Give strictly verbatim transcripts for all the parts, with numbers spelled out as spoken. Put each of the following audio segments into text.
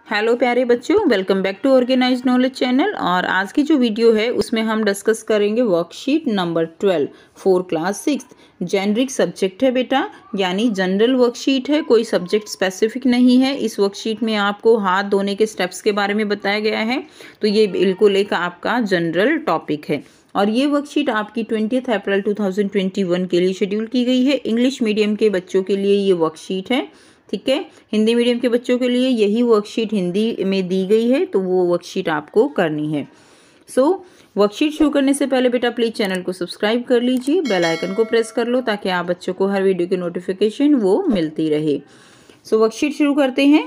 Hello प्यारे बच्चों, welcome back to organised knowledge channel. और आज की जो वीडियो है उसमें हम डिस्कस करेंगे worksheet number twelve four class six. Generic subject है बेटा, यानी जनरल वर्कशीट है, कोई सब्जेक्ट स्पेसिफिक नहीं है। इस वर्कशीट में आपको हाथ धोने के स्टेप्स के बारे में बताया गया है, तो ये बिल्कुल एक आपका जनरल टॉपिक है। और ये वर्कशीट आपकी twentieth April two thousand twenty one के लिए शेड्यूल की गई है। इंग्लिश मीडियम के बच्चों के लिए ये वर्कशीट है, ठीक है। हिंदी मीडियम के बच्चों के लिए यही वर्कशीट हिंदी में दी गई है, तो वो वर्कशीट आपको करनी है। सो so, वर्कशीट शुरू करने से पहले बेटा प्लीज चैनल को सब्सक्राइब कर लीजिए, बेल आइकन को प्रेस कर लो ताकि आप बच्चों को हर वीडियो की नोटिफिकेशन वो मिलती रहे। सो so, वर्कशीट शुरू करते हैं।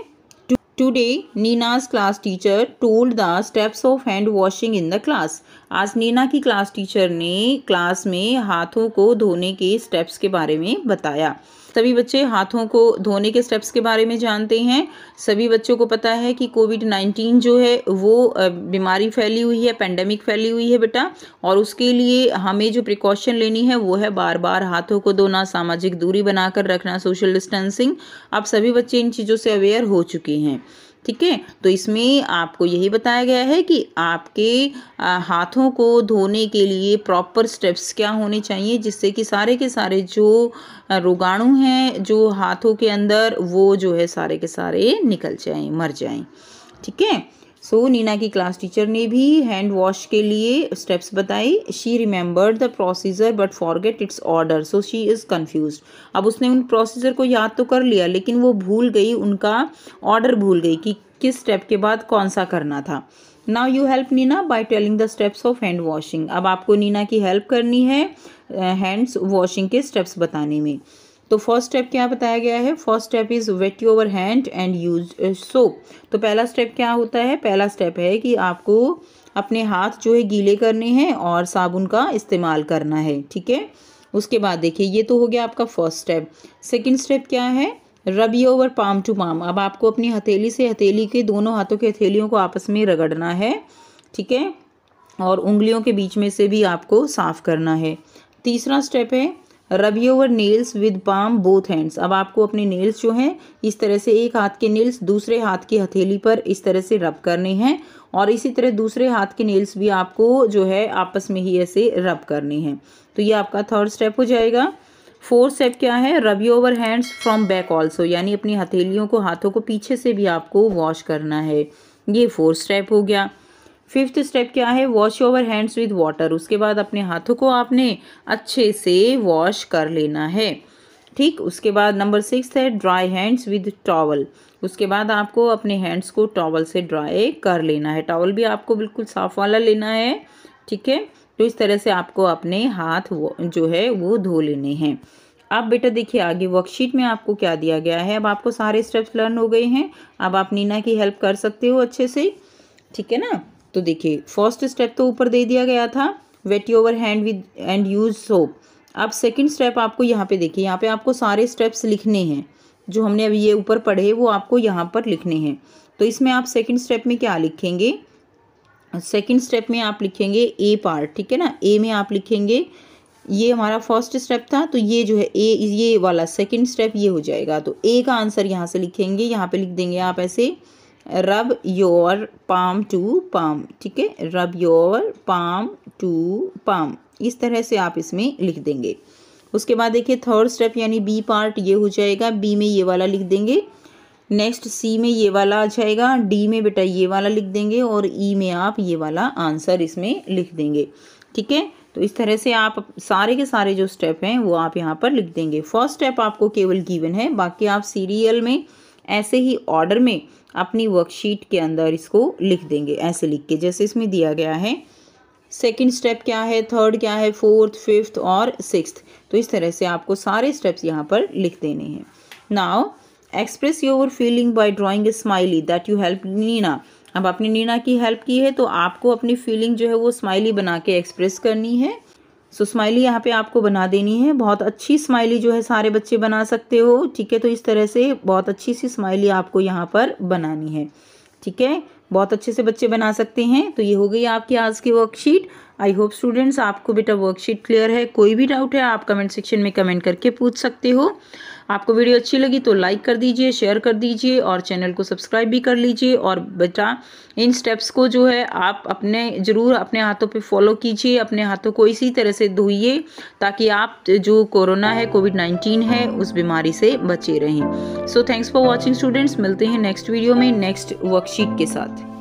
Today, Nina's class teacher told the steps of hand washing in the class. आज नीना की क्लास टीचर ने क्लास में हाथों को धोने के स्टेप्स के बारे में बताया। सभी बच्चे हाथों को धोने के स्टेप्स के बारे में जानते हैं। सभी बच्चों को पता है कि कोविड नाइन्टीन जो है वो बीमारी फैली हुई है, पेंडेमिक फैली हुई है बेटा, और उसके लिए हमें जो प्रिकॉशन लेनी है वो है बार बार हाथों को धोना, सामाजिक दूरी बनाकर रखना, सोशल डिस्टेंसिंग। अब सभी बच्चे इन चीज़ों से अवेयर हो चुके हैं, ठीक है। तो इसमें आपको यही बताया गया है कि आपके हाथों को धोने के लिए प्रॉपर स्टेप्स क्या होने चाहिए, जिससे कि सारे के सारे जो रोगाणु हैं जो हाथों के अंदर, वो जो है सारे के सारे निकल जाएं, मर जाएं, ठीक है। सो so, नीना की क्लास टीचर ने भी हैंड वॉश के लिए स्टेप्स बताई। She remembered the procedure but forget its order, so she is confused. अब उसने उन प्रोसीजर को याद तो कर लिया, लेकिन वो भूल गई, उनका ऑर्डर भूल गई कि किस स्टेप के बाद कौन सा करना था। Now you help Neena by telling the steps of hand washing. अब आपको नीना की हेल्प करनी है हैंड्स वॉशिंग के स्टेप्स बताने में। तो फर्स्ट स्टेप क्या बताया गया है? First step is wet your hand and use soap. तो पहला स्टेप क्या होता है? पहला स्टेप है कि आपको अपने हाथ जो है गीले करने हैं और साबुन का इस्तेमाल करना है, ठीक है। उसके बाद देखिए, ये तो हो गया आपका फर्स्ट स्टेप। सेकंड स्टेप क्या है? Rub your palm to palm. अब आपको अपनी हथेली से हथेली के दोनों हाथों के हथेलियों को आपस में रगड़ना है, ठीक है, और उंगलियों के बीच में से भी आपको साफ करना है। तीसरा स्टेप है rub your nails with palm both hands. अब आपको अपने नेल्स जो हैं इस तरह से, एक हाथ के नेल्स दूसरे हाथ की हथेली पर इस तरह से रब करने हैं, और इसी तरह दूसरे हाथ के नेल्स भी आपको जो है आपस में ही ऐसे रब करने हैं। तो ये आपका थर्ड स्टेप हो जाएगा। फोर्थ स्टेप क्या है? Rub your hands from back also, यानी अपनी हथेलियों को, हाथों को पीछे से भी आपको वॉश करना है। ये फोर्थ स्टेप हो गया। फिफ्थ स्टेप क्या है? Wash your hands with water. उसके बाद अपने हाथों को आपने अच्छे से वॉश कर लेना है, ठीक। उसके बाद नंबर सिक्स है ड्राई हैंड्स विद टॉवल। उसके बाद आपको अपने हैंड्स को टॉवल से ड्राई कर लेना है। टॉवल भी आपको बिल्कुल साफ वाला लेना है, ठीक है। तो इस तरह से आपको अपने हाथ जो है वो धो लेने हैं। अब बेटा देखिए आगे वर्कशीट में आपको क्या दिया गया है। अब आपको सारे स्टेप्स लर्न हो गए हैं। अब आप नीना की हेल्प कर सकते हो अच्छे से, ठीक है ना। तो देखिए फर्स्ट स्टेप तो ऊपर दे दिया गया था, wet your hand with and use soap. अब सेकंड स्टेप आपको यहाँ पे देखिए, यहाँ पे आपको सारे स्टेप्स लिखने हैं जो हमने अभी ये ऊपर पढ़े, वो आपको यहाँ पर लिखने हैं। तो इसमें आप सेकंड स्टेप में क्या लिखेंगे? सेकंड स्टेप में आप लिखेंगे ए पार्ट, ठीक है ना। ए में आप लिखेंगे, ये हमारा फर्स्ट स्टेप था, तो ये जो है ए, ये वाला सेकंड स्टेप ये हो जाएगा। तो ए का आंसर यहाँ से लिखेंगे, यहाँ पे लिख देंगे आप ऐसे, rub your palm to palm, ठीक है, rub your palm to palm, इस तरह से आप इसमें लिख देंगे। उसके बाद देखिए थर्ड स्टेप यानी बी पार्ट ये हो जाएगा। बी में ये वाला लिख देंगे, नेक्स्ट सी में ये वाला आ जाएगा, डी में बेटा ये वाला लिख देंगे, और ई में आप ये वाला आंसर इसमें लिख देंगे, ठीक है। तो इस तरह से आप सारे के सारे जो स्टेप हैं वो आप यहाँ पर लिख देंगे। फर्स्ट स्टेप आपको केवल गिवन है, बाकी आप सीरियल में ऐसे ही ऑर्डर में अपनी वर्कशीट के अंदर इसको लिख देंगे, ऐसे लिख के जैसे इसमें दिया गया है। सेकंड स्टेप क्या है, थर्ड क्या है, फोर्थ, फिफ्थ और सिक्स्थ। तो इस तरह से आपको सारे स्टेप्स यहाँ पर लिख देने हैं। Now express your feeling by drawing a smiley that you help Neena. अब आपने नीना की हेल्प की है, तो आपको अपनी फीलिंग जो है वो स्माइली बना के एक्सप्रेस करनी है। सो स्माइली यहाँ पे आपको बना देनी है। बहुत अच्छी स्माइली जो है सारे बच्चे बना सकते हो, ठीक है। तो इस तरह से बहुत अच्छी सी स्माइली आपको यहाँ पर बनानी है, ठीक है। बहुत अच्छे से बच्चे बना सकते हैं। तो ये हो गई आपकी आज की वर्कशीट। आई होप स्टूडेंट्स आपको बेटा वर्कशीट क्लियर है। कोई भी डाउट है आप कमेंट सेक्शन में कमेंट करके पूछ सकते हो। आपको वीडियो अच्छी लगी तो लाइक कर दीजिए, शेयर कर दीजिए और चैनल को सब्सक्राइब भी कर लीजिए। और बेटा इन स्टेप्स को जो है आप अपने ज़रूर अपने हाथों पे फॉलो कीजिए, अपने हाथों को इसी तरह से धोइए ताकि आप जो कोरोना है, कोविड नाइन्टीन है, उस बीमारी से बचे रहें। So thanks for watching students, मिलते हैं नेक्स्ट वीडियो में नेक्स्ट वर्कशीट के साथ।